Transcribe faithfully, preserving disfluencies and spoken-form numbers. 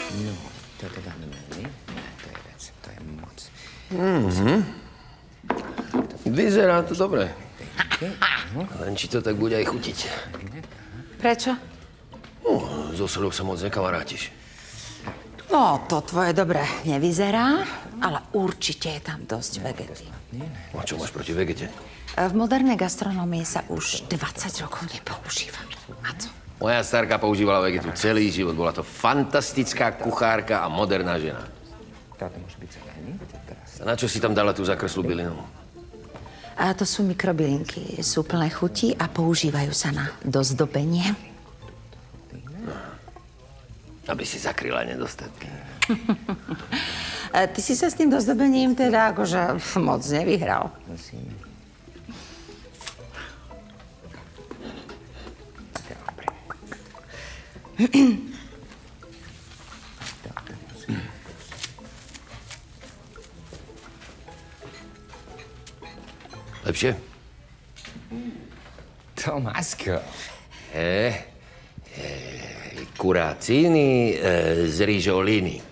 No, to teda nemelí. Ne, to je vec, to je moc. Mhm. Vyzerá to dobre. Len či to tak bude aj chutiť. Prečo? No, so solou sa moc nekamarátiš. No, to tvoje dobre nevyzerá, ale určite je tam dosť vegety. A čo máš proti vegete? V modernej gastronómii sa už dvadsať rokov nepoužíva. A co? Moja starka používala vegetu celý život. Bola to fantastická kuchárka a moderná žena. Táto môže byť zelený. A na čo si tam dala tú zakreslú bylinu? A to sú mikrobylinky. Sú plné chuti a používajú sa na dozdobenie. Aby si zakryla nedostatky. Ty si sa s tým dozdobením teda akože moc nevyhral. Musíme. Lepšie? Tomásko. E, e, kuracíny e, z rižoliny.